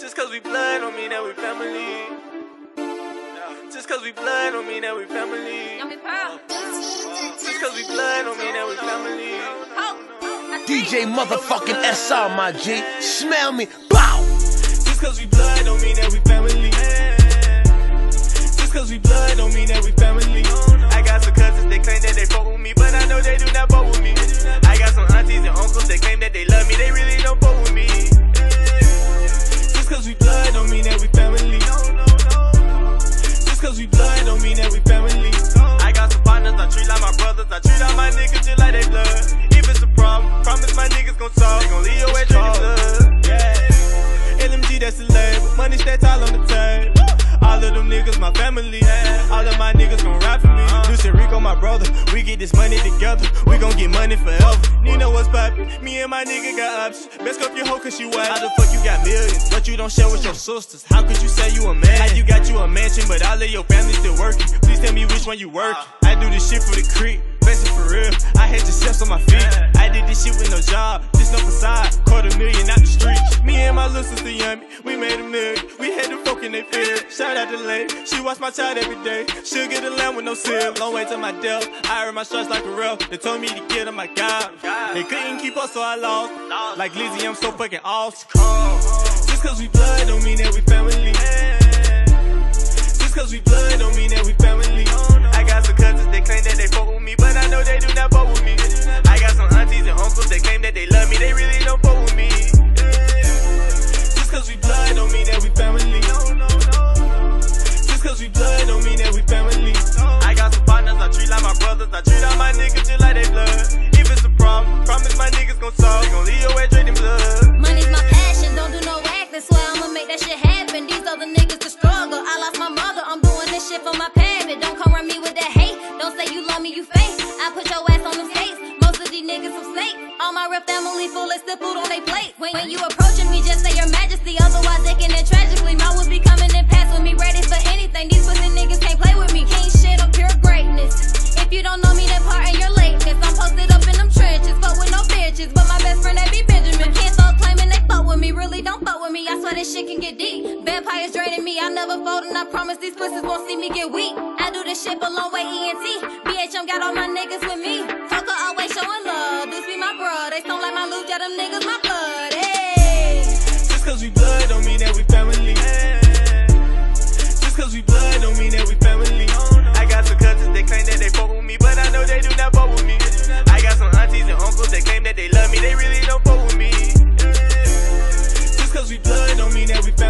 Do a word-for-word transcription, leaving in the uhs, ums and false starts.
Just cause we blood don't mean that we family. Just cause we blood don't mean that we family. Just cause we blood don't mean that we family. D J motherfucking S R, my G. Smell me. Bow! Just cause we blood don't mean that we family. Just cause we blood don't mean that we family. I got some cousins, they claim that they fuck with me, but I know they do not fuck with me. I got some aunties and uncles, they claim that they love me, they really don't fuck with me. Just cause we blood don't mean that we family. Just cause we blood don't mean that we family. I got some partners, I treat like my brothers, I treat all my niggas just like they blood. If it's a problem, promise my niggas gon' solve. They gon' leave your way drinking blood. Yeah. L M G, that's the label. Money stats all on the table. All of them niggas my family. All of my niggas gon' rap for me. Lucian Rico, my brother. We get this money together. We gon' get money forever. Nino, what's poppin'? Me and my nigga got options. Best up your hoe cause she white. How the fuck you got millions, but you don't share with your sisters? How could you say you a man? How you got you a mansion, but all of your family still working? Please tell me which one you working. I do this shit for the creek. Basic for real, I had the steps on my feet. I did this shit with no job, just no facade. Quarter million out the street. Me and my little sister Yummy, we made a million. We had to fuck in they field. Shout out to Lay, she watch my child every day. She'll get a lamb with no seal. Long way to my death, I heard my shots like a ref. They told me to get on my God. They couldn't keep us, so I lost. Like Lizzie, I'm so fucking off. Just cause we blood don't mean that we family. Just cause we blood don't mean that we family. I got some cousins, they claim that they fuck with me, but I know they do not fuck with me. I got some aunties and uncles, they claim that they love me, they really don't fuck with me. Just cause we blood don't mean that we family. Just cause we blood don't mean that we family. I got some partners, I treat like my brothers, I treat all my niggas just like they blood. If it's a problem, promise my niggas gon' solve. They gon' leave your way drinking blood. Money's my passion, don't do no acting, swear I'ma make that shit happen. These other niggas the struggle, I lost my mother, I'm doing this shit for my parent. Don't come around me with that hate, don't say you love me, you fake. I put your ass on them skates, most of these niggas some snakes. All my real family full, they still food on they plate. When, when you approaching me, just say your majesty, otherwise they can end tragically. My would be coming and pass with me, ready for anything. These pussy niggas can't play with me, king shit, I'm pure greatness. If you don't know me, then part in your lateness. I'm posted up in them trenches, fuck with no bitches, but my best friend, that be Benjamin. Can't start claiming they fuck with me, really don't fuck with me. I swear this shit can get deep. Vampires draining me, I never fold, and I promise these pussies won't see me get weak. I do this shit for long way E N T. B H M got all my niggas with me. Fucker always showing love, this be my bro. They stone like my loot, yeah, them niggas my blood. Hey. Just cause we blood don't mean that we family. Just cause we blood don't mean that we family. I got some cousins, they claim that they fuck with me, but I know they do not fuck with me. I got some aunties and uncles, they claim that they love me, they really don't fuck with me. Just cause we blood don't mean that we family.